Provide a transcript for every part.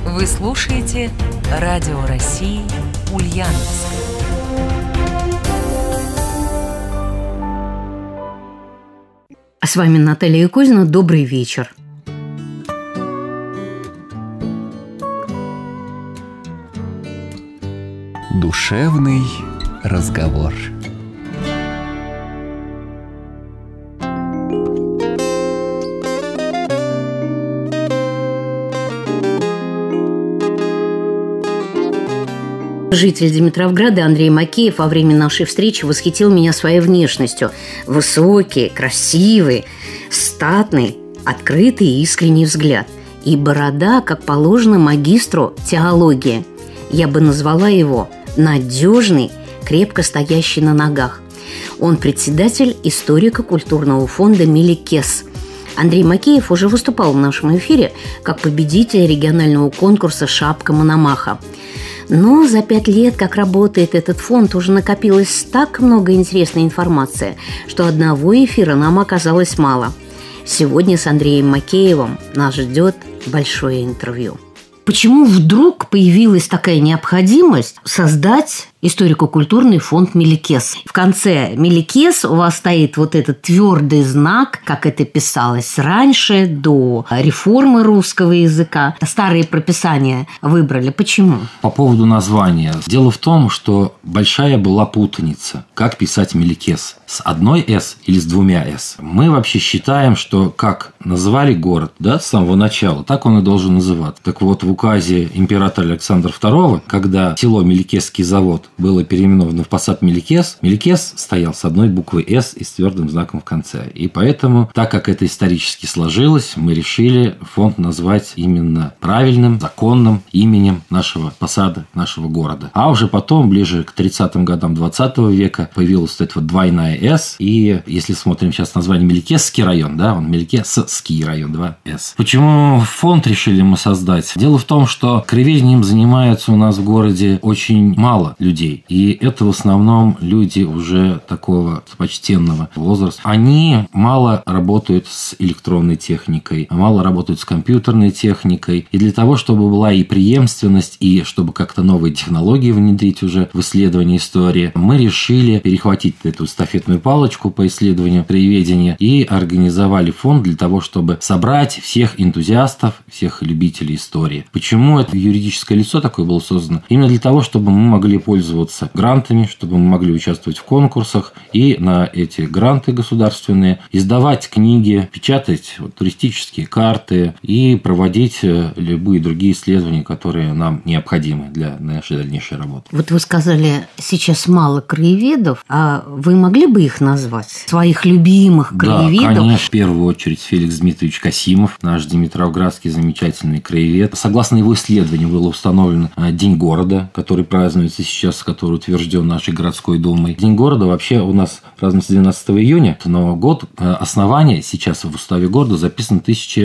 Вы слушаете Радио России Ульяновск. С вами Наталья Якозина. Добрый вечер. Душевный разговор. Житель Димитровграда Андрей Макеев во время нашей встречи восхитил меня своей внешностью. Высокий, красивый, статный, открытый и искренний взгляд. И борода, как положено магистру теологии. Я бы назвала его надежный, крепко стоящий на ногах. Он председатель историко-культурного фонда «Меликес». Андрей Макеев уже выступал в нашем эфире как победитель регионального конкурса «Шапка Мономаха». Но за 5 лет, как работает этот фонд, уже накопилось так много интересной информации, что одного эфира нам оказалось мало. Сегодня с Андреем Макеевым нас ждет большое интервью. Почему вдруг появилась такая необходимость создать историко-культурный фонд «Меликес»? В конце «Меликес» у вас стоит вот этот твердый знак, как это писалось раньше, до реформы русского языка. Старые прописания выбрали. Почему? По поводу названия. Дело в том, что большая была путаница. Как писать «Меликес»? С одной «с» или с двумя «с»? Мы вообще считаем, что как назвали город, да, с самого начала, так он и должен называться. Так вот, в указе императора Александра II, когда село Меликесский завод было переименовано в посад Меликес, Меликес стоял с одной буквой «С» и с твердым знаком в конце. И поэтому, так как это исторически сложилось, мы решили фонд назвать именно правильным, законным именем нашего посада, нашего города. А уже потом, ближе к 30-м годам 20 века, появилась вот эта вот двойная «С». И если смотрим сейчас название Меликесский район, да, он Меликесский район, 2 «С». Почему фонд решили мы создать? Дело в том, что краеведением занимаются у нас в городе очень мало людей. И это в основном люди уже такого почтенного возраста. Они мало работают с электронной техникой, мало работают с компьютерной техникой. И для того, чтобы была и преемственность, и чтобы как-то новые технологии внедрить уже в исследование истории, мы решили перехватить эту эстафетную палочку по исследованию краеведения и организовали фонд для того, чтобы собрать всех энтузиастов, всех любителей истории. Почему это юридическое лицо такое было создано? Именно для того, чтобы мы могли пользоваться грантами, чтобы мы могли участвовать в конкурсах и на эти гранты государственные издавать книги, печатать туристические карты и проводить любые другие исследования, которые нам необходимы для нашей дальнейшей работы. Вот вы сказали, сейчас мало краеведов, а вы могли бы их назвать? Своих любимых краеведов? Да, конечно. В первую очередь Феликс Дмитриевич Касимов, наш димитровградский замечательный краевед. Согласно его исследованию был установлен День города, который празднуется сейчас, который утвержден нашей городской думой. День города вообще у нас празднуется 12 июня, но год основания сейчас в уставе города записан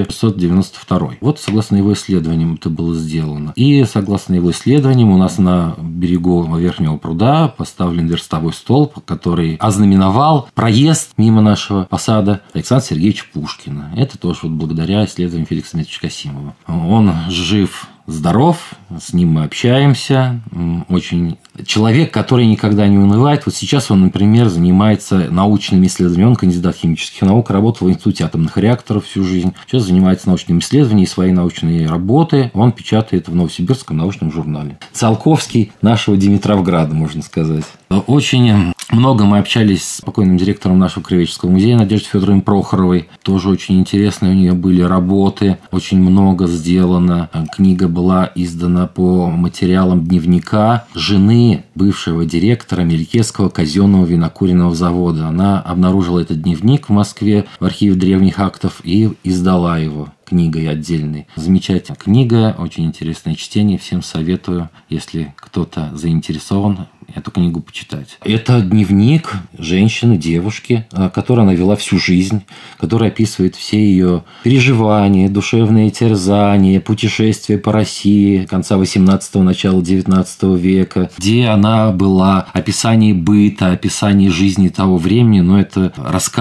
1692. Вот согласно его исследованиям это было сделано. И согласно его исследованиям у нас на берегу Верхнего пруда поставлен верстовой столб, который ознаменовал проезд мимо нашего посада Александра Сергеевича Пушкина. Это тоже вот благодаря исследованию Феликса Дмитриевича Касимова. Он жив, здоров, с ним мы общаемся. Очень человек, который никогда не унывает. Вот сейчас он, например, занимается научными исследованиями. Он кандидат химических наук, работал в Институте атомных реакторов всю жизнь. Сейчас занимается научными исследованиями, свои научные работы он печатает в Новосибирском научном журнале. Циолковский нашего Димитровграда, можно сказать. Очень много мы общались с покойным директором нашего краеведческого музея Надеждой Федоровной Прохоровой. Тоже очень интересные у нее были работы. Очень много сделано. Книга была издана по материалам дневника жены бывшего директора Меликесского казенного винокуренного завода. Она обнаружила этот дневник в Москве в архиве древних актов и издала его книгой отдельной. Замечательная книга, очень интересное чтение. Всем советую, если кто-то заинтересован, эту книгу почитать. Это дневник женщины, девушки, которую она вела всю жизнь, которая описывает все ее переживания, душевные терзания, путешествия по России конца 18-го, начала 19 века, где она была, описание быта, описание жизни того времени, но это рассказ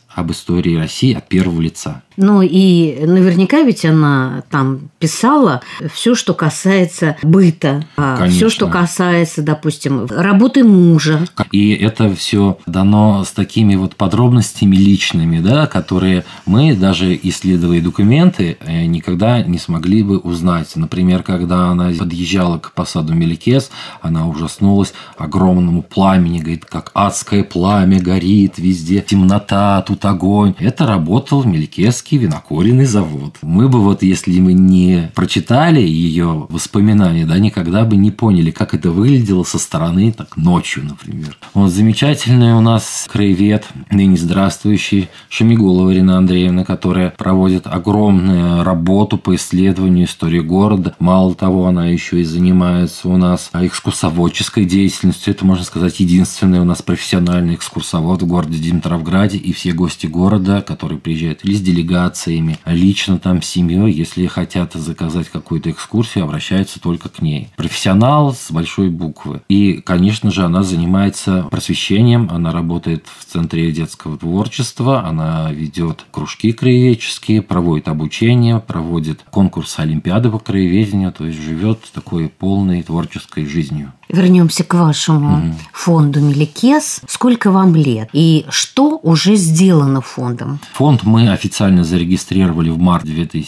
об истории России от первого лица. Ну и наверняка ведь она там писала все, что касается быта, все, что касается, допустим, работы мужа. И это все дано с такими вот подробностями личными, да, которые мы, даже исследуя документы, никогда не смогли бы узнать. Например, когда она подъезжала к посаду Меликес, она ужаснулась огромному пламени, говорит, как адское пламя горит, везде темнота, тут огонь. Это работал Меликесский винокуренный завод. Мы бы вот, если мы не прочитали ее воспоминания, да, никогда бы не поняли, как это выглядело со стороны, так, ночью, например. Вот замечательный у нас краевед, ныне здравствующий, Шамигулова Ирина Андреевна, которая проводит огромную работу по исследованию истории города. Мало того, она еще и занимается у нас экскурсоводческой деятельностью. Это, можно сказать, единственный у нас профессиональный экскурсовод в городе Димитровграде. И все гости города, которые приезжают или с делегациями, лично там с семьей, если хотят заказать какую-то экскурсию, обращаются только к ней. Профессионал с большой буквы. И, конечно же, она занимается просвещением, она работает в Центре детского творчества, она ведет кружки краеведческие, проводит обучение, проводит конкурсы, олимпиады по краеведению, то есть живет такой полной творческой жизнью. Вернемся к вашему фонду Меликес. Сколько вам лет? И что уже сделано фондом? Фонд мы официально зарегистрировали в марте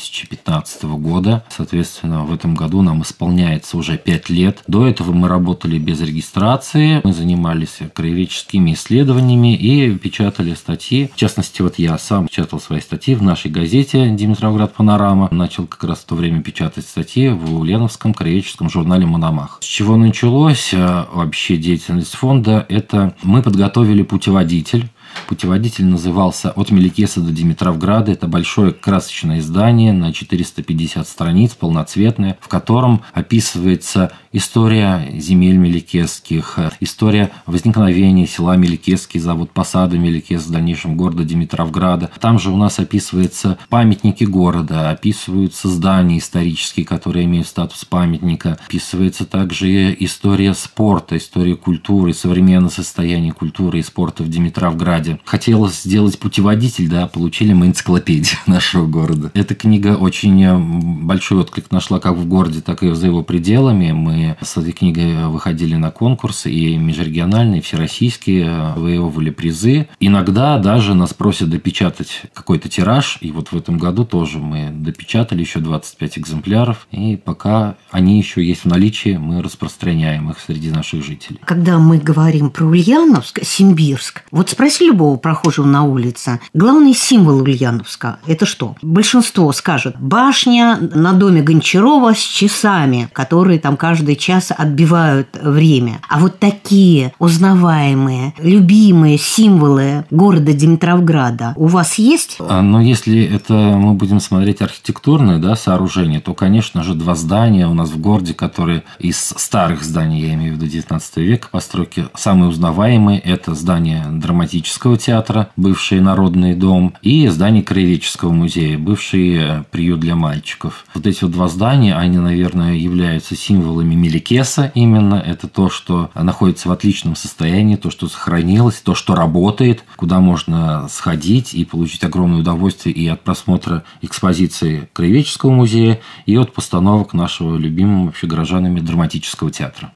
2015 года. Соответственно, в этом году нам исполняется уже 5 лет. До этого мы работали без регистрации. Мы занимались краеведческими исследованиями и печатали статьи. В частности, вот я сам печатал свои статьи в нашей газете «Димитровград Панорама». Начал как раз в то время печатать статьи в Ульяновском краеведческом журнале «Мономах». С чего началось вообще деятельность фонда? Это мы подготовили путеводитель. Путеводитель назывался «От Меликеса до Димитровграда». Это большое красочное издание на 450 страниц, полноцветное, в котором описывается история земель меликесских, история возникновения села Меликесский, завод посада Меликес, в дальнейшем города Димитровграда. Там же у нас описываются памятники города, описываются здания исторические, которые имеют статус памятника. Описывается также история спорта, история культуры, современное состояние культуры и спорта в Димитровграде. Хотелось сделать путеводитель, да, получили мы энциклопедию нашего города. Эта книга очень большой отклик нашла как в городе, так и за его пределами. Мы с этой книгой выходили на конкурсы и межрегиональные, и всероссийские, выигрывали призы. Иногда даже нас просят допечатать какой-то тираж, и вот в этом году тоже мы допечатали еще 25 экземпляров, и пока они еще есть в наличии, мы распространяем их среди наших жителей. Когда мы говорим про Ульяновск, Симбирск, вот спроси любого прохожего на улице, главный символ Ульяновска – это что? Большинство скажет: башня на доме Гончарова с часами, которые там каждый час отбивают время. А вот такие узнаваемые, любимые символы города Димитровграда у вас есть? Но если это мы будем смотреть архитектурное, да, сооружение, то, конечно же, 2 здания у нас в городе, которые из старых зданий, я имею в виду 19 века постройки, самые узнаваемые – это здание драматического театра, бывший Народный дом, и здание Краеведческого музея, бывший приют для мальчиков. Вот эти вот 2 здания, они, наверное, являются символами Меликеса именно. Это то, что находится в отличном состоянии, то, что сохранилось, то, что работает, куда можно сходить и получить огромное удовольствие и от просмотра экспозиции Краеведческого музея, и от постановок нашего любимого вообще горожанами драматического театра.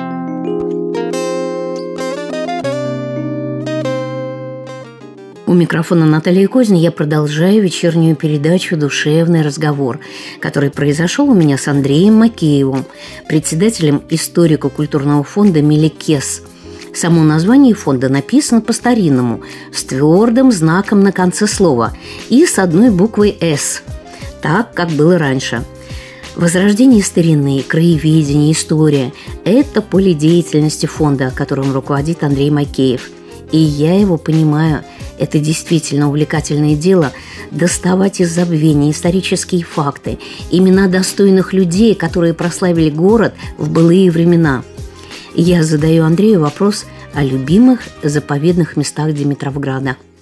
У микрофона Наталья Козня я продолжаю вечернюю передачу «Душевный разговор», который произошел у меня с Андреем Макеевым, председателем историко-культурного фонда «Меликес». Само название фонда написано по-старинному, с твердым знаком на конце слова и с одной буквой «С», так, как было раньше. Возрождение старины, краеведение, история – это поле деятельности фонда, которым руководит Андрей Макеев. И я его понимаю. Это действительно увлекательное дело – доставать из забвения исторические факты, имена достойных людей, которые прославили город в былые времена. Я задаю Андрею вопрос о любимых заповедных местах Димитровграда.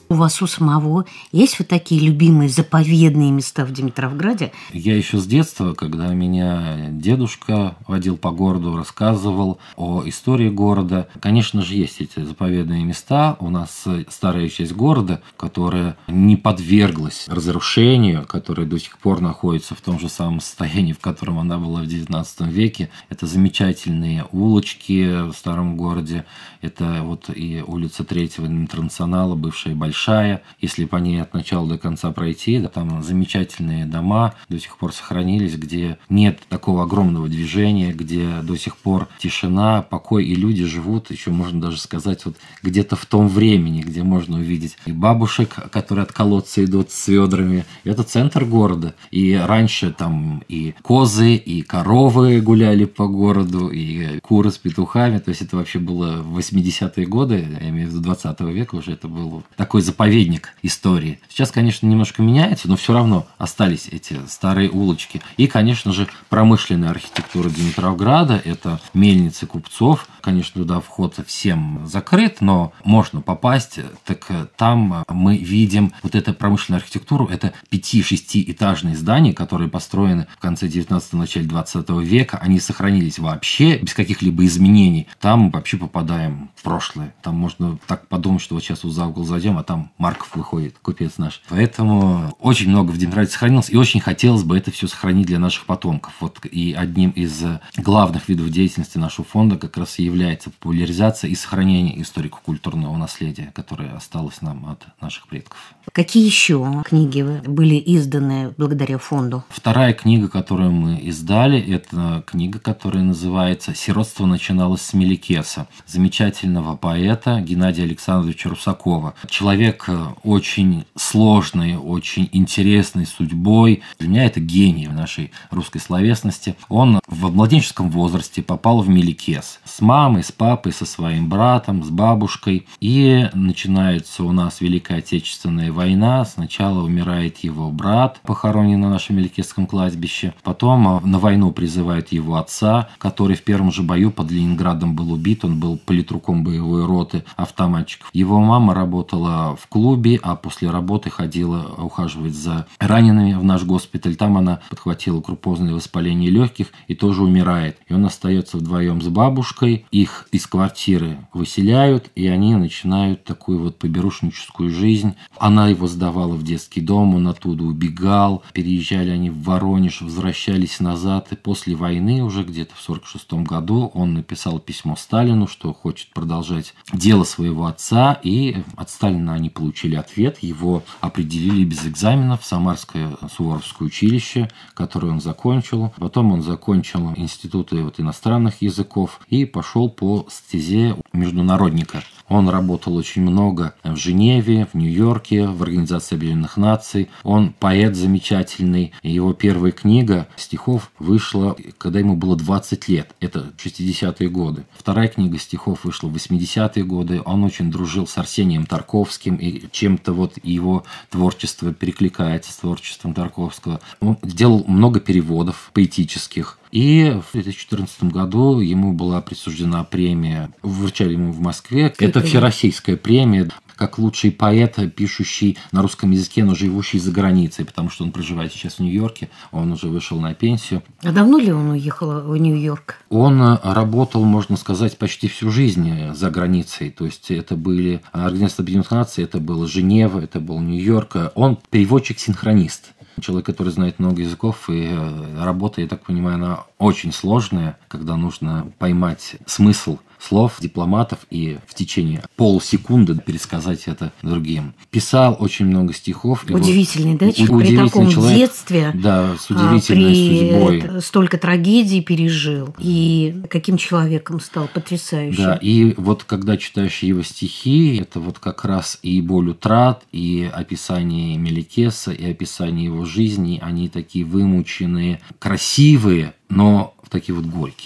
У вас у самого есть вот такие любимые заповедные места в Димитровграде? Я еще с детства, когда меня дедушка водил по городу, рассказывал о истории города. Конечно же, есть эти заповедные места. У нас старая часть города, которая не подверглась разрушению, которая до сих пор находится в том же самом состоянии, в котором она была в XIX веке. Это замечательные улочки в старом городе. Это вот и улица Третьего Интернационала, бывшая Большая. Если по ней от начала до конца пройти, да, там замечательные дома до сих пор сохранились, где нет такого огромного движения, где до сих пор тишина, покой, и люди живут, еще можно даже сказать, вот где-то в том времени, где можно увидеть и бабушек, которые от колодца идут с ведрами. Это центр города. И раньше там и козы, и коровы гуляли по городу, и куры с петухами. То есть это вообще было в 80-е годы, я имею в виду 20 века уже, это был такой заповедник истории. Сейчас, конечно, немножко меняется, но все равно остались эти старые улочки. И, конечно же, промышленная архитектура Димитровграда – это мельницы купцов. Конечно, туда вход всем закрыт, но можно попасть. Так там мы видим вот эту промышленную архитектуру. Это 5-6-этажные здания, которые построены в конце 19-го, начале 20 века. Они сохранились вообще без каких-либо изменений. Там вообще попадаем в прошлое. Там можно так подумать, что вот сейчас вот за угол зайдем, а там Марков выходит, купец наш. Поэтому очень много в Димитровграде сохранилось, и очень хотелось бы это все сохранить для наших потомков. Вот и одним из главных видов деятельности нашего фонда как раз и является популяризация и сохранение историко-культурного наследия, которое осталось нам от наших предков. Какие еще книги были изданы благодаря фонду? Вторая книга, которую мы издали, это книга, которая называется «Сиротство начиналось с Меликеса» замечательного поэта Геннадия Александровича Русакова. Человек очень сложный, очень интересной судьбой. Для меня это гений в нашей русской словесности. Он в младенческом возрасте попал в Меликес с мамой, с папой, со своим братом, с бабушкой. И начинается у нас Великая Отечественная война. Сначала умирает его брат, похоронен на нашем Меликесском кладбище. Потом на войну призывают его отца, который в первом же бою под Ленинградом был убит. Он был политруком боевой роты автоматчиков. Его мама работала в клубе, а после работы ходила ухаживать за ранеными в наш госпиталь. Там она подхватила крупозное воспаление легких и тоже умирает. И он остается вдвоем с бабушкой. Их из квартиры выселяют, и они начинают такую вот поберушническую жизнь. Она его сдавала в детский дом, он оттуда убегал. Переезжали они в Воронеж, возвращались назад. И после войны, уже где-то в 1946 году, он написал письмо Сталину, что хочет продолжать дело своего отца. И от Сталина они получили ответ. Его определили без экзаменов в Самарское Суворовское училище, которое он закончил. Потом он закончил институты иностранных языков и пошел по стезе международника. Он работал очень много в Женеве, в Нью-Йорке, в Организации Объединенных Наций. Он поэт замечательный. Его первая книга стихов вышла, когда ему было 20 лет. Это 60-е годы. Вторая книга стихов вышла в 80-е годы. Он очень дружил с Арсением Тарковским, и чем-то вот его творчество перекликается с творчеством Тарковского. Он сделал много переводов поэтических. И в 2014 году ему была присуждена премия, вручали ему в Москве. Это всероссийская премия, как лучший поэт, пишущий на русском языке, но живущий за границей, потому что он проживает сейчас в Нью-Йорке, он уже вышел на пенсию. А давно ли он уехал в Нью-Йорк? Он работал, можно сказать, почти всю жизнь за границей. То есть это были Организация Объединенных Наций, это была Женева, это был Нью-Йорк. Он переводчик-синхронист. Человек, который знает много языков, и работа, я так понимаю, она очень сложная, когда нужно поймать смысл слов дипломатов и в течение полсекунды пересказать это другим. Писал очень много стихов. Удивительный, да? Удивительный при таком человек, детстве, да, с удивительной судьбой. Столько трагедий пережил. И каким человеком стал, потрясающим. Да, и вот когда читаешь его стихи, это вот как раз и боль утрат, и описание Меликеса, и описание его жизни, они такие вымученные, красивые, но такие вот горькие.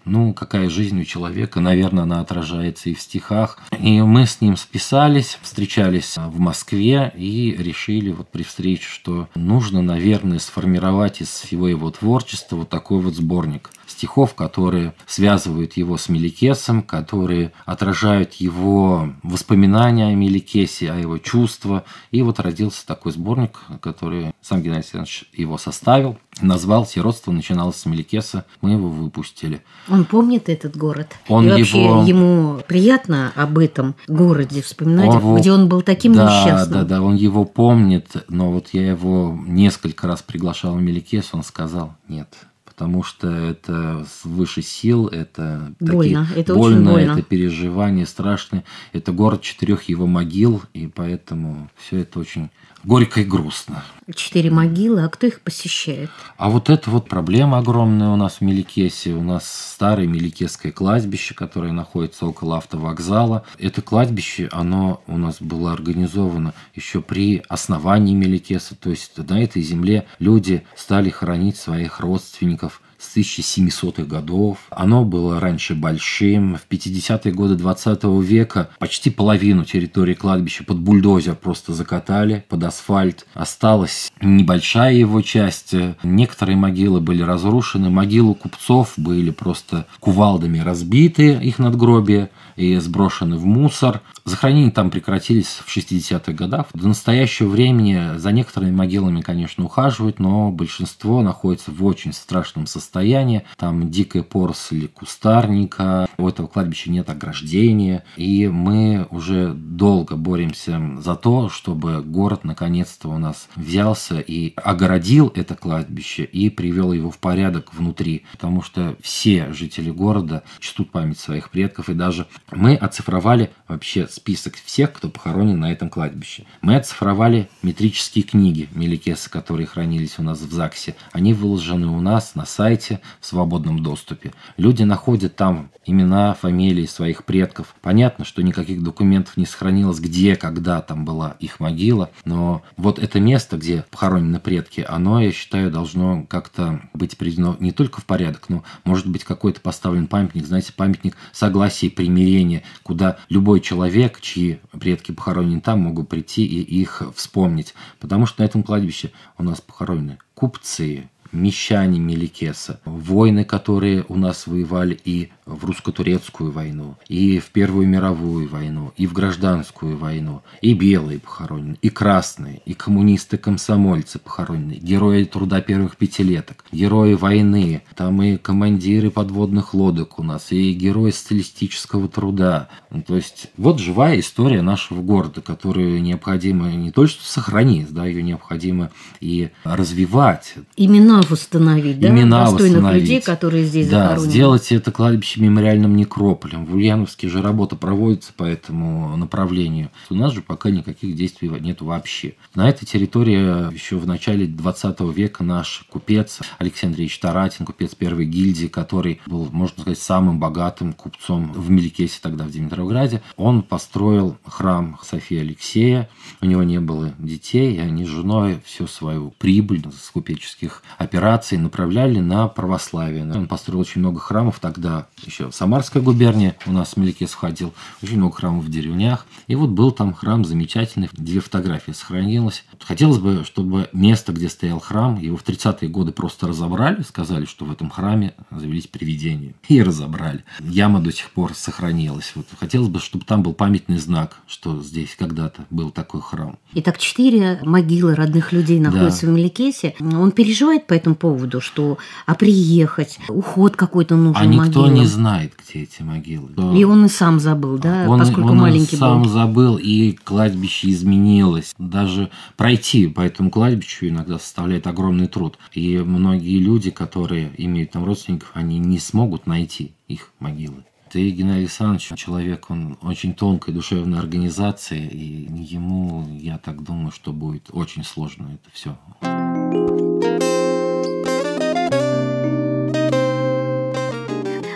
какая жизнь у человека, наверное, она отражается и в стихах. И мы с ним списались, встречались в Москве и решили вот при встрече, что нужно, наверное, сформировать из всего его творчества вот такой вот сборник стихов, которые связывают его с Меликесом, которые отражают его воспоминания о Меликесе, о его чувства. И вот родился такой сборник, который сам Геннадий Александрович его составил, назвал «Сиротство начиналось с Меликеса». Мы его выпустили. Он помнит этот город? Он и вообще ему приятно об этом городе вспоминать, где он был таким несчастным? Да, он его помнит, но вот я его несколько раз приглашал в Меликес, он сказал нет. Потому что это свыше сил, это больно, такие, это очень больно. Это переживания страшные. Это город 4 его могил, и поэтому все это очень горько и грустно. 4 могилы, а кто их посещает? А вот это вот проблема огромная у нас в Меликесе. У нас старое Меликесское кладбище, которое находится около автовокзала. Это кладбище, оно у нас было организовано еще при основании Меликеса. То есть на этой земле люди стали хоронить своих родственников с 1700-х годов. Оно было раньше большим. В 50-е годы 20 века почти половину территории кладбища под бульдозер просто закатали, под асфальт. Осталась небольшая его часть. Некоторые могилы были разрушены. Могилы купцов были просто кувалдами разбиты, их надгробия, и сброшены в мусор. Захоронения там прекратились в 60-х годах. До настоящего времени за некоторыми могилами, конечно, ухаживают, но большинство находится в очень страшном состоянии. Там дикая поросль кустарника, у этого кладбища нет ограждения. И мы уже долго боремся за то, чтобы город наконец-то у нас взялся и огородил это кладбище и привел его в порядок внутри. Потому что все жители города чтут память своих предков, и даже мы оцифровали вообще список всех, кто похоронен на этом кладбище. Мы оцифровали метрические книги Меликеса, которые хранились у нас в ЗАГСе. Они выложены у нас на сайте в свободном доступе. Люди находят там имена, фамилии своих предков. Понятно, что никаких документов не сохранилось, где, когда там была их могила, но вот это место, где похоронены предки, оно, я считаю, должно как-то быть приведено не только в порядок, но, может быть, какой-то поставлен памятник, знаете, памятник согласия и примирения, куда любой человек, чьи предки похоронены там, могут прийти и их вспомнить. Потому что на этом кладбище у нас похоронены купцы, мещане Меликеса, воины, которые у нас воевали и в русско-турецкую войну, и в Первую мировую войну, и в гражданскую войну, и белые похоронены, и красные, и коммунисты-комсомольцы похоронены, герои труда первых пятилеток, герои войны, там и командиры подводных лодок у нас, и герои социалистического труда. То есть вот живая история нашего города, которую необходимо не только сохранить, да, ее необходимо и развивать. Имена восстановить, да? Имена достойных восстановить. людей, которые здесь да, захоронены. Сделать это кладбище мемориальным некрополем. В Ульяновске же работа проводится по этому направлению. У нас же пока никаких действий нет вообще. На этой территории еще в начале 20 века наш купец Алексей Андреевич Таратин, купец первой гильдии, который был, можно сказать, самым богатым купцом в Меликесе, тогда в Димитровграде, он построил храм Софии Алексея. У него не было детей, и они с женой всю свою прибыль с купеческих операций направляли на православие. Он построил очень много храмов тогда, еще Самарская губерния у нас в Меликес входил, очень много храмов в деревнях. И вот был там храм замечательный, 2 фотографии сохранилось. Хотелось бы, чтобы место, где стоял храм, его в 30-е годы просто разобрали, сказали, что в этом храме завелись привидения. И разобрали. Яма до сих пор сохранилась. Вот хотелось бы, чтобы там был памятный знак, что здесь когда-то был такой храм. Итак, 4 могилы родных людей находятся в Меликесе. Он переживает по этому поводу, что приехать, уход какой-то нужен а никто могилам. не знает, где эти могилы. И он и сам забыл, да, поскольку он маленький сам был. забыл, и кладбище изменилось. Даже пройти по этому кладбищу иногда составляет огромный труд. И многие люди, которые имеют там родственников, они не смогут найти их могилы. И Геннадий Александрович, человек, он очень тонкой душевной организации, и ему, я так думаю, что будет очень сложно это все.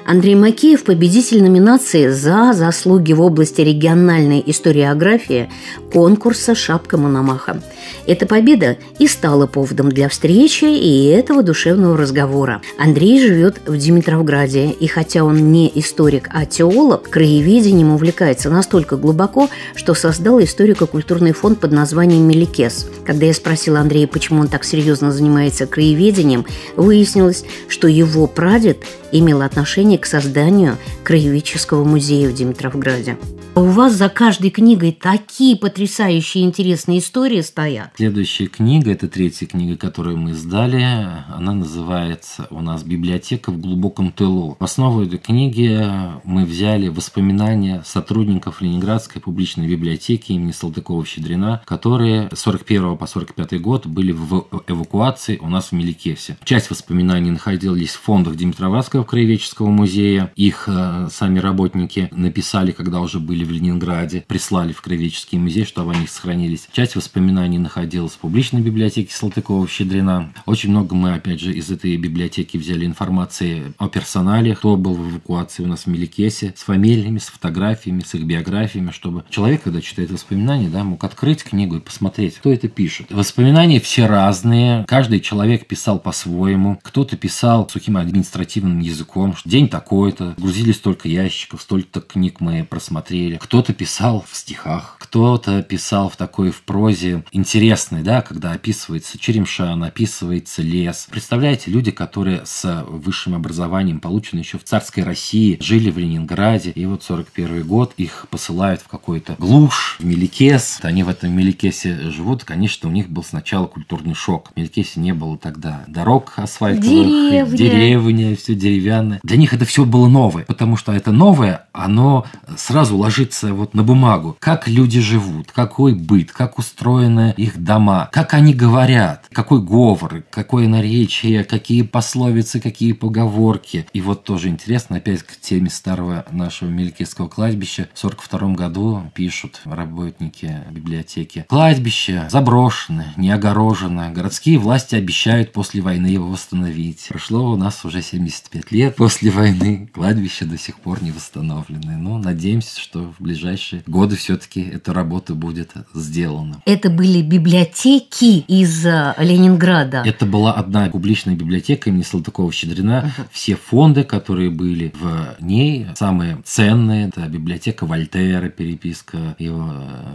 Андрей Макеев – победитель номинации за заслуги в области региональной историографии конкурса «Шапка Мономаха». Эта победа и стала поводом для встречи и этого душевного разговора. Андрей живет в Димитровграде, и хотя он не историк, а теолог, краеведением увлекается настолько глубоко, что создал историко-культурный фонд под названием «Меликес». Когда я спросила Андрея, почему он так серьезно занимается краеведением, выяснилось, что его прадед имел отношение к созданию краеведческого музея в Димитровграде. У вас за каждой книгой такие потрясающие интересные истории стоят. Следующая книга, это третья книга, которую мы издали, она называется у нас «Библиотека в глубоком тылу». В основу этой книги мы взяли воспоминания сотрудников Ленинградской публичной библиотеки имени Салтыкова-Щедрина, которые с 41 по 45 год были в эвакуации у нас в Меликесе. Часть воспоминаний находились в фондах Димитровградского краеведческого музея. Их сами работники написали, когда уже были в Ленинграде, прислали в краеведческий музей, чтобы они сохранились. Часть воспоминаний находилась в публичной библиотеке Салтыкова-Щедрина. Очень много мы, опять же, из этой библиотеки взяли информации о персонале, кто был в эвакуации у нас в Меликесе, с фамилиями, с фотографиями, с их биографиями, чтобы человек, когда читает воспоминания, мог открыть книгу и посмотреть, кто это пишет. Воспоминания все разные, каждый человек писал по-своему. Кто-то писал сухим административным языком, что день такой-то, грузили столько ящиков, столько книг мы просмотрели. Кто-то писал в стихах, кто-то писал в такой в прозе интересной, когда описывается Черемшан, описывается лес. Представляете, люди, которые с высшим образованием, полученным еще в царской России, жили в Ленинграде, и вот 41 год их посылают в какой-то глушь, в Меликес. Они в этом Меликесе живут, конечно, у них был сначала культурный шок. В Меликесе не было тогда дорог асфальтовых, деревня, все деревянное. Для них это все было новое, потому что это новое, оно сразу ложится на бумагу. Как люди живут, какой быт, как устроены их дома, как они говорят, какой говор, какое наречие, какие пословицы, какие поговорки. И вот тоже интересно, опять к теме старого нашего Меликесского кладбища. В 1942 году пишут работники библиотеки: кладбище заброшено, не огорожено. Городские власти обещают после войны его восстановить. Прошло у нас уже 75 лет после войны. Кладбище до сих пор не восстановлены. Надеемся, что в ближайшие годы все-таки эта работа будет сделана. Это были библиотеки из Ленинграда? Это была одна публичная библиотека имени Салтыкова-Щедрина. Все фонды, которые были в ней, самые ценные, это библиотека Вольтера, переписка его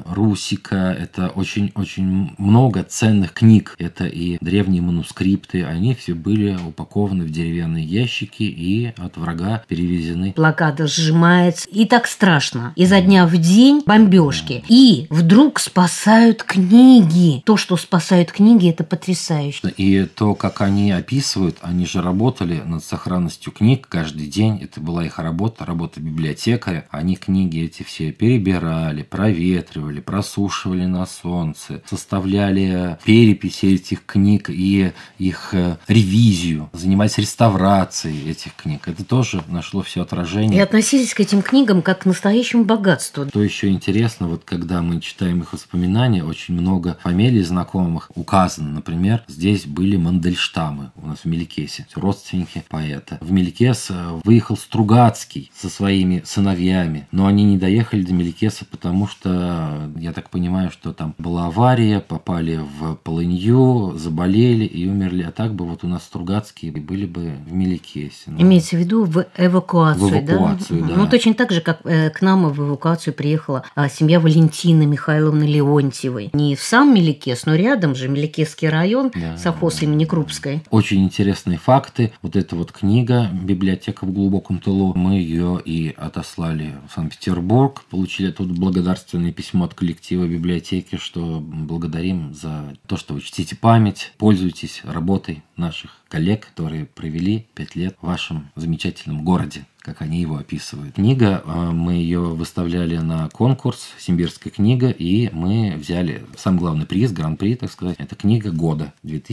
Русика, это очень-очень много ценных книг. Это и древние манускрипты, они все были упакованы в деревянные ящики и от врага перевезены. Блокада сжимается, и так страшно. Изо дня в день бомбежки. И вдруг спасают книги. То, что спасают книги, это потрясающе. И то, как они описывают, они же работали над сохранностью книг каждый день. Это была их работа библиотекаря. Они книги эти все перебирали, проветривали, просушивали на солнце, составляли переписи этих книг и их ревизию, занимались реставрацией этих книг. Это тоже нашло все отражение. И относились к этим книгам как к настоящему богатству. Что еще интересно, когда мы читаем их воспоминания, очень много фамилий знакомых указано. Например, здесь были Мандельштамы у нас в Меликесе, родственники поэта. В Меликес выехал Стругацкий со своими сыновьями, но они не доехали до Меликеса, потому что, я так понимаю, что там была авария, попали в полынью, заболели и умерли. А так бы у нас Стругацкие были бы в Меликесе. Имеется в виду в эвакуацию, да? Точно так же, как к нам в эвакуацию приехала семья Валентины Михайловны Леонтьевой. Не в сам Меликес, но рядом же Меликесский район, совхоз имени Крупской. Очень интересные факты. Эта книга «Библиотека в глубоком тылу», мы ее и отослали в Санкт-Петербург, получили тут благодарственное письмо от коллектива библиотеки, что благодарим за то, что вы чтите память, пользуйтесь работой наших коллег, которые провели 5 лет в вашем замечательном городе, как они его описывают. Книга, мы ее выставляли на конкурс «Симбирская книга», и мы взяли самый главный приз, гран-при, так сказать. Это книга года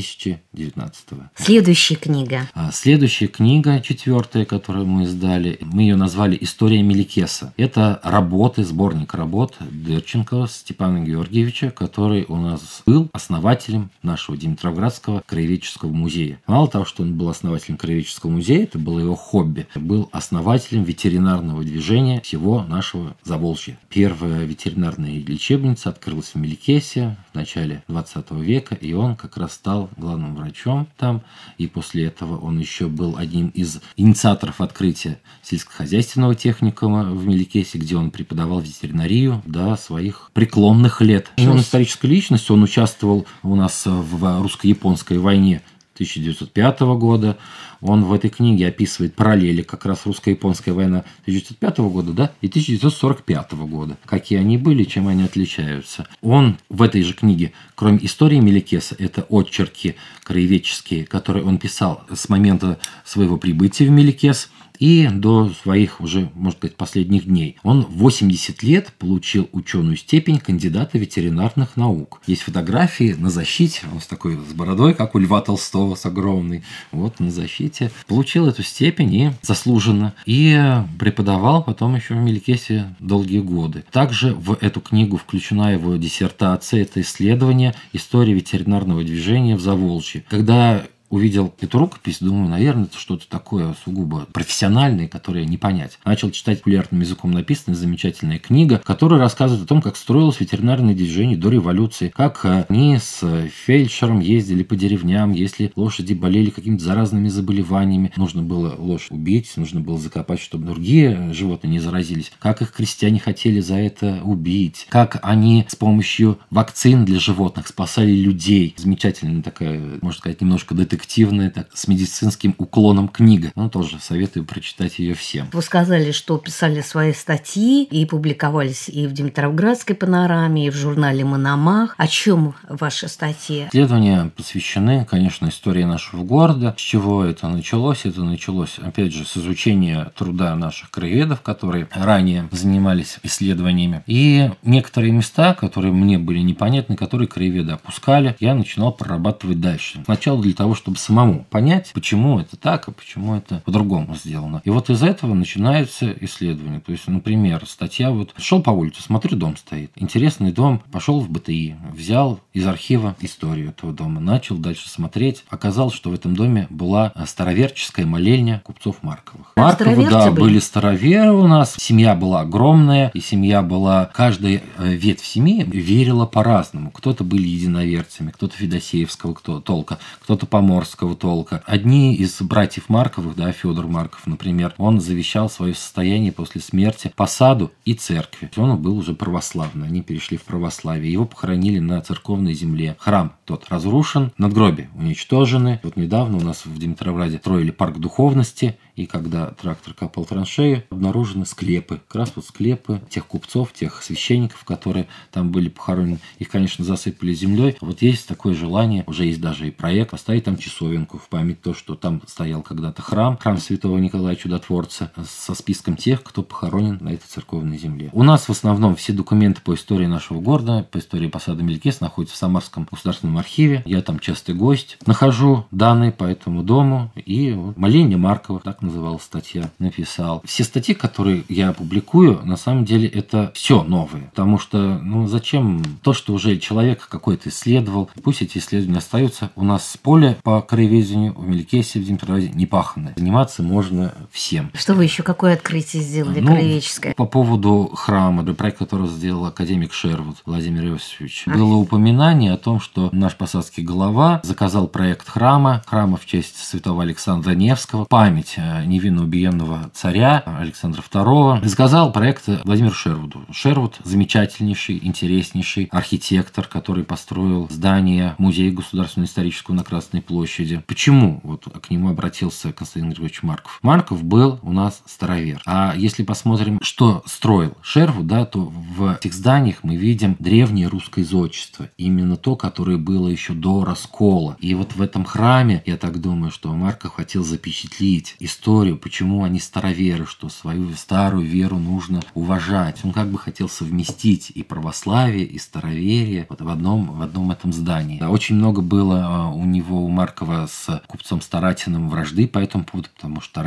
2019. Следующая книга. Следующая книга, 4-я, которую мы издали, мы ее назвали «История Меликеса». Это работы, сборник работ Дырченкова Степана Георгиевича, который у нас был основателем нашего Димитровградского краеведческого музея. Мало того, что он был основателем краеведческого музея, это было его хобби, был основателем основателем ветеринарного движения всего нашего Заволжья. Первая ветеринарная лечебница открылась в Меликесе в начале 20 века, и он как раз стал главным врачом там. И после этого он еще был одним из инициаторов открытия сельскохозяйственного техникума в Меликесе, где он преподавал ветеринарию до своих преклонных лет. Он историческая личность, он участвовал у нас в русско-японской войне 1905 года. Он в этой книге описывает параллели как раз русско-японская война 1905 года, да, и 1945 года. Какие они были, чем они отличаются. Он в этой же книге, кроме истории Меликеса, это очерки краеведческие, которые он писал с момента своего прибытия в Меликес и до своих уже, можно сказать, последних дней. Он в 80 лет получил ученую степень кандидата ветеринарных наук. Есть фотографии на защите, он с такой с бородой, как у Льва Толстого, с огромной. Вот на защите. Получил эту степень и заслуженно. И преподавал потом еще в Меликесе долгие годы. Также в эту книгу включена его диссертация, это исследование истории ветеринарного движения в Заволжье. Когда увидел эту рукопись, думаю, наверное, это что-то такое сугубо профессиональное, которое не понять. Начал читать популярным языком написанная замечательная книга, которая рассказывает о том, как строилось ветеринарное движение до революции, как они с фельдшером ездили по деревням, если лошади болели какими-то заразными заболеваниями, нужно было лошадь убить, нужно было закопать, чтобы другие животные не заразились, как их крестьяне хотели за это убить, как они с помощью вакцин для животных спасали людей. Замечательная такая, можно сказать, немножко детективная, так, с медицинским уклоном книга. Ну, тоже советую прочитать ее всем. Вы сказали, что писали свои статьи и публиковались и в Димитровградской панораме, и в журнале «Мономах». О чем ваши статьи? Исследования посвящены, конечно, истории нашего города. С чего это началось? Это началось, опять же, с изучения труда наших краеведов, которые ранее занимались исследованиями. И некоторые места, которые мне были непонятны, которые краеведы опускали, я начинал прорабатывать дальше. Сначала для того, чтобы самому понять, почему это так, а почему это по-другому сделано. И вот из этого начинаются исследования. То есть, например, статья вот шел по улице, смотрю, дом стоит. Интересный дом, пошел в БТИ, взял из архива историю этого дома, начал дальше смотреть. Оказалось, что в этом доме была староверческая молельня купцов Марковых. Марковы, да, были староверы у нас. Семья была огромная, и семья была, каждая ветвь семьи верила по-разному. Кто-то были единоверцами, кто-то федосеевского толка, кто-то поморского толка. Одни из братьев Марковых, да, Федор Марков, например, он завещал свое состояние после смерти посаду и церкви. Он был уже православный, они перешли в православие. Его похоронили на церковной земле. Храм тот разрушен, надгробия уничтожены. Вот недавно у нас в Димитровграде строили парк духовности, и когда трактор копал траншею, обнаружены склепы. Как раз вот склепы тех купцов, тех священников, которые там были похоронены. Их, конечно, засыпали землей. Вот есть такое желание, уже есть даже и проект, поставить там часовенку в память то, что там стоял когда-то храм святого Николая Чудотворца, со списком тех, кто похоронен на этой церковной земле. У нас в основном все документы по истории нашего города, по истории посада Меликес находятся в Самарском государственном архиве. Я там частый гость. Нахожу данные по этому дому. И вот молельня Марковых, так называлась статья, написал. Все статьи, которые я публикую, на самом деле это все новые. Потому что, зачем то, что уже человек какой-то исследовал, пусть эти исследования остаются. У нас поле по краеведению в Меликесе, в Димитровграде не паханное. Заниматься можно всем. Что вы еще, какое открытие сделали краеведческое? По поводу храма, проект которого сделал академик Шервуд Владимир Иосифович. Было упоминание о том, что наш посадский глава заказал проект храма в честь святого Александра Невского, память невинно убиенного царя Александра II. Заказал проект Владимиру Шервуду. Шервуд замечательнейший, интереснейший архитектор, который построил здание Музея государственного исторического на Красной площади. Почему вот к нему обратился Константин Григорьевич Марков? Марков был у нас старовер. А если посмотрим, что строил Шервуд, то в этих зданиях мы видим древнее русское зодчество. Именно то, которое было еще до раскола. И вот в этом храме, я так думаю, что Марков хотел запечатлеть историю, почему они староверы, что свою старую веру нужно уважать. Он как бы хотел совместить и православие, и староверие вот в одном этом здании. Да, очень много было у Маркова с купцом Старатиным вражды по этому поводу, потому что Старатин был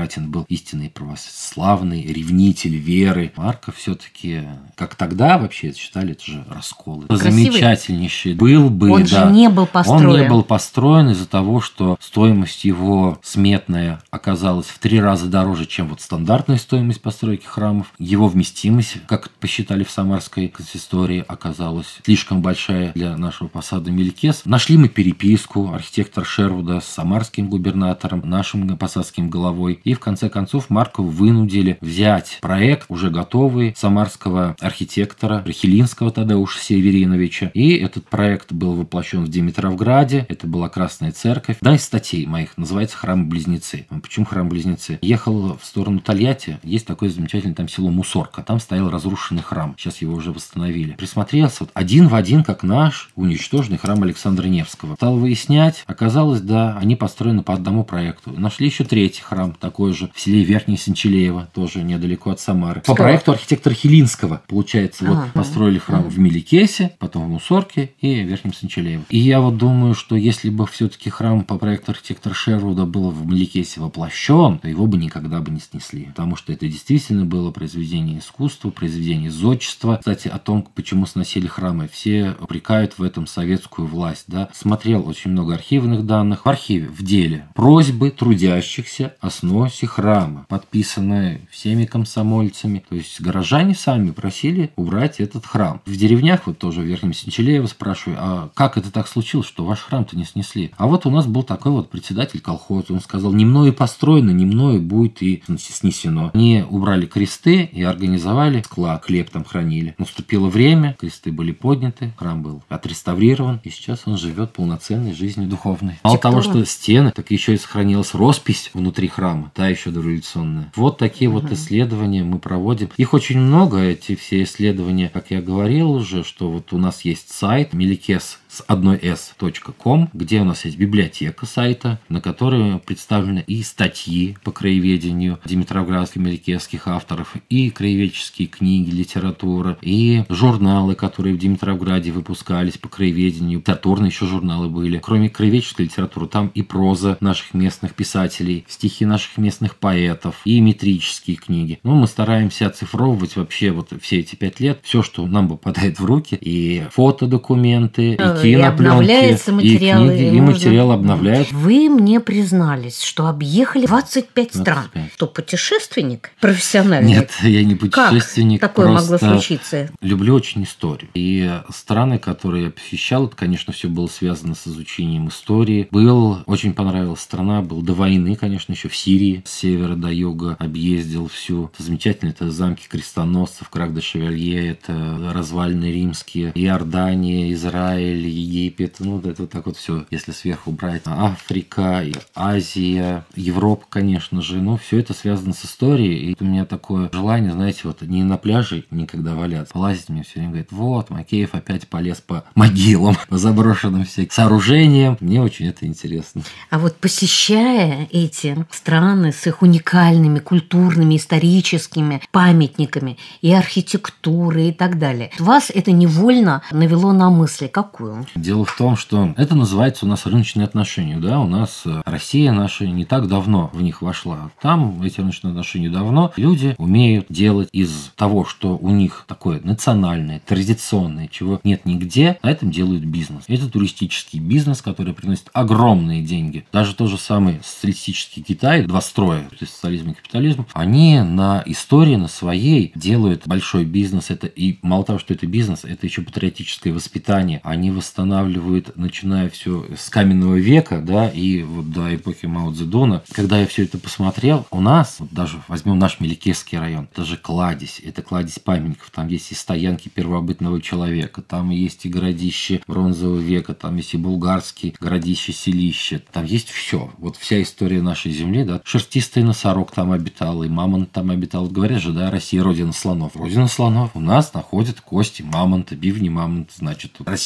был истинный православный ревнитель веры. Марков все-таки, как тогда вообще считали, это же расколы. Замечательнейший был бы, он же не был построен. Он не был построен из-за того, что стоимость его сметная оказалась в 3 раза дороже, чем вот стандартная стоимость постройки храмов. Его вместимость, как посчитали в Самарской консистории, оказалась слишком большая для нашего посада Меликес. Нашли мы переписку архитектора Шервуда с самарским губернатором, нашим посадским главой. И в конце концов Маркова вынудили взять проект, уже готовый, самарского архитектора Рахилинского Тадеуша Севериновича. И этот проект был воплощен в Димитровграде. Это была Красная Церковь. Да, из статей моих называется «Храмы-близнецы». Почему «Храмы-близнецы»? Ехал в сторону Тольятти. Есть такое замечательное там село Мусорка. Там стоял разрушенный храм. Сейчас его уже восстановили. Присмотрелся. Вот один в один, как наш уничтоженный храм Александра Невского. Стал выяснять. Оказалось, да, они построены по одному проекту. Нашли еще 3-й храм, такой же, в селе Верхнее Сенчелеево, тоже недалеко от Самары. По проекту архитектора Хилинского. Получается, вот построили храм в Меликесе, потом в Мусорке и в Верхнем Сенчелеево. И я вот думаю, что если бы все-таки храм по проекту архитектора Шервуда был в Меликесе воплощен, то его бы никогда бы не снесли. Потому что это действительно было произведение искусства, произведение зодчества. Кстати, о том, почему сносили храмы, все упрекают в этом советскую власть. Да? Смотрел очень много архивных данных. В архиве, в деле, просьбы трудящихся о сносе храма, подписанные всеми комсомольцами. То есть горожане сами просили убрать этот храм. В деревнях, вот тоже в Верхнем Сенчелеево спрашиваю, а как это так случилось, что ваш храм-то не снесли? А вот у нас был такой вот председатель колхоза, он сказал, не мною построено, не мною будет и снесено. Они убрали кресты и организовали склад, хлеб там хранили. Наступило время, кресты были подняты, храм был отреставрирован, и сейчас он живет полноценной жизнью духовной. Мало того, что стены, так еще и сохранилась роспись внутри храма, та еще дореволюционная. Вот такие вот исследования мы проводим. Их очень много, эти все исследования, как я говорил уже, что вот у нас есть сайт Меликес с одной s.com, где у нас есть библиотека сайта, на которой представлены и статьи по краеведению димитровградских, меликесских авторов, и краеведческие книги, литература, и журналы, которые в Димитровграде выпускались по краеведению, литературные еще журналы были. Кроме краеведческой литературы, там и проза наших местных писателей, стихи наших местных поэтов, и метрические книги. Ну, мы стараемся оцифровывать вообще вот все эти 5 лет, все, что нам попадает в руки, и фотодокументы, и обновляются материалы. И книги, и материалы обновляют. Вы мне признались, что объехали 25 стран. Что, путешественник профессиональный? Нет, я не путешественник. Как такое могло случиться? Люблю очень историю. И страны, которые я посещал, это, конечно, все было связано с изучением истории. Очень понравилась страна, был до войны, конечно, еще в Сирии, с севера до юга объездил всю. Это замечательно, это замки крестоносцев, Крак-де-Шевалье, это развалины римские, Иордания, Израиль, Египет, ну, это вот так вот все, если сверху брать. Африка, Азия, Европа, конечно же, но все это связано с историей. И у меня такое желание, знаете, вот не на пляже никогда валяться. Полазить мне все время говорит, вот, Макеев опять полез по могилам, по заброшенным всяким сооружениям. Мне очень это интересно. А вот посещая эти страны с их уникальными культурными, историческими памятниками и архитектурой и так далее, вас это невольно навело на мысли. Какую? Дело в том, что это называется у нас рыночные отношения. Да? У нас Россия наша не так давно в них вошла. Там эти рыночные отношения давно. Люди умеют делать из того, что у них такое национальное, традиционное, чего нет нигде, на этом делают бизнес. Это туристический бизнес, который приносит огромные деньги. Даже тот же самый социалистический Китай, 2 строя, то есть социализм и капитализм, они на истории, на своей делают большой бизнес. Это и мало того, что это бизнес, это еще патриотическое воспитание. Они восстанавливают, начиная все с каменного века, да, и вот до эпохи Мао Цзэдуна. Когда я все это посмотрел, у нас, вот даже возьмем наш Меликесский район, это же кладезь, это кладезь памятников, там есть и стоянки первобытного человека, там есть и городище бронзового века, там есть и булгарские городища, селища, там есть все. Вот вся история нашей земли, да, шерстистый носорог там обитал, и мамонт там обитал. Вот говорят же, да, Россия родина слонов. Родина слонов. У нас находят кости мамонта, бивни мамонта, значит, Россия родина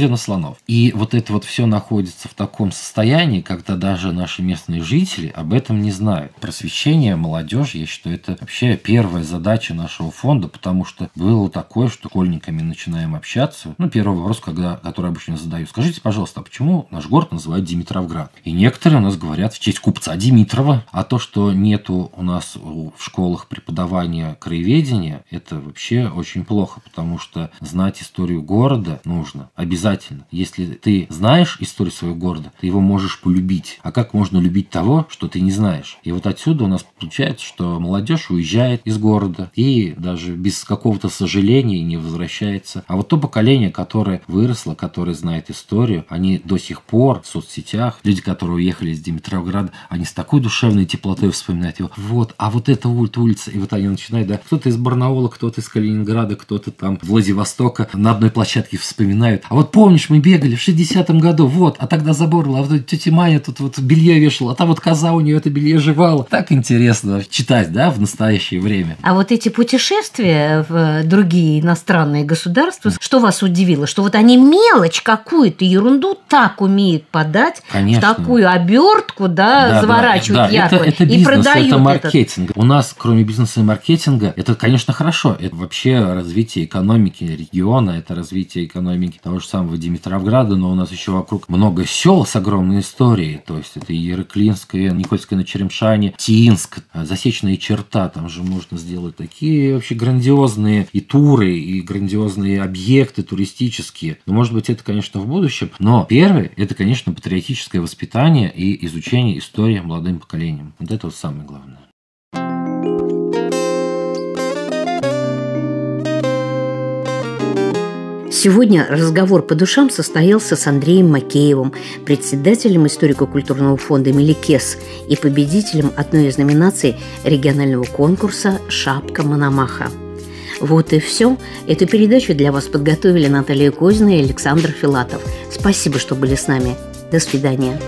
родина слонов. И вот это вот все находится в таком состоянии, когда даже наши местные жители об этом не знают. Просвещение молодежи, я считаю, это вообще первая задача нашего фонда, потому что было такое, что школьниками начинаем общаться. Первый вопрос, который обычно задаю: скажите, пожалуйста, а почему наш город называют Димитровград? И некоторые у нас говорят в честь купца Димитрова. А то, что нету у нас в школах преподавания краеведения, это вообще очень плохо, потому что знать историю города нужно обязательно. Если ты знаешь историю своего города, ты его можешь полюбить. А как можно любить того, что ты не знаешь? И вот отсюда у нас получается, что молодежь уезжает из города и даже без какого-то сожаления не возвращается. А вот то поколение, которое выросло, которое знает историю, они до сих пор в соцсетях, люди, которые уехали из Димитровграда, они с такой душевной теплотой вспоминают его. Вот, а вот эта улица, и вот они начинают, да, кто-то из Барнаула, кто-то из Калининграда, кто-то там Владивостока на одной площадке вспоминают. А вот помнишь, мы бегали в 60-м году, вот, а тогда забор был, а вот тетя Маня тут вот белье вешала, а там вот коза у нее это белье жевала. Так интересно читать, да, в настоящее время. А вот эти путешествия в другие иностранные государства, что вас удивило? Что вот они мелочь какую-то, ерунду так умеют подать, конечно, в такую обертку, да, заворачивают ярко, это бизнес, и продают это маркетинг. У нас, кроме бизнеса и маркетинга, это, конечно, хорошо. Это вообще развитие экономики региона, это развитие экономики того же самого Димитровграда, но у нас еще вокруг много сел с огромной историей. То есть это Ереклинское, Никольское на Черемшане, Тиинск, Засечная черта. Там же можно сделать такие вообще грандиозные и туры, и грандиозные объекты туристические. Но, может быть, это, конечно, в будущем. Но первое, это, конечно, патриотическое воспитание и изучение истории молодым поколением. Вот это вот самое главное. Сегодня разговор по душам состоялся с Андреем Макеевым, председателем историко-культурного фонда «Меликес» и победителем одной из номинаций регионального конкурса «Шапка Мономаха». Вот и все. Эту передачу для вас подготовили Наталья Козина и Александр Филатов. Спасибо, что были с нами. До свидания.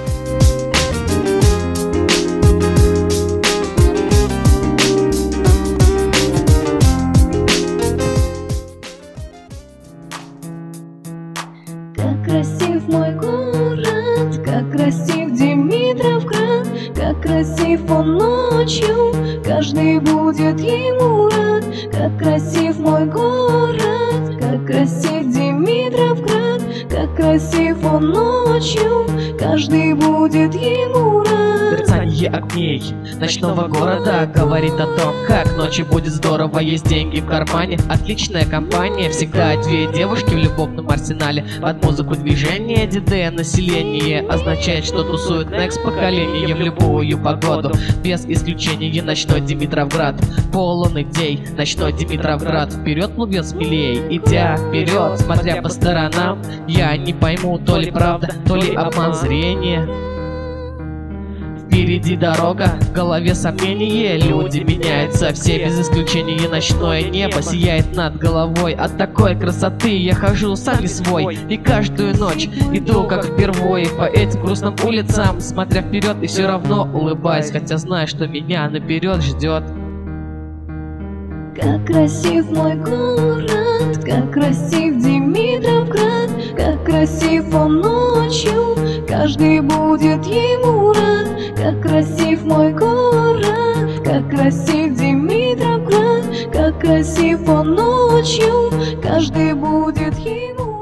Как красив мой город, как красив Димитровград, как красив он ночью, каждый будет ему рад. Как красив мой город, как красив Димитровград, как красив он ночью, каждый будет ему рад. Мерцание огней ночного города говорит о том, как ночью будет здорово. Есть деньги в кармане, отличная компания, всегда две девушки в любовном арсенале. Под музыку движения ДД население означает, что тусует next поколение в любую погоду. Без исключения ночной Димитровград полон идей. Ночной Димитровград вперед плывет смелее, идя вперед, смотря по сторонам. Я не пойму, то ли правда, то ли обман зрения. Впереди дорога, в голове сомнение. Люди меняются, все без исключения. Ночное небо сияет над головой. От такой красоты я хожу сам не свой. И каждую ночь иду как впервые по этим грустным улицам, смотря вперед и все равно улыбаюсь, хотя знаю, что меня наперед ждет. Как красив мой город, как красив Димитровград, как красив он ночью, каждый будет ему рад. Как красив мой город, как красив Димитровград, как красив он ночью, каждый будет ему рад.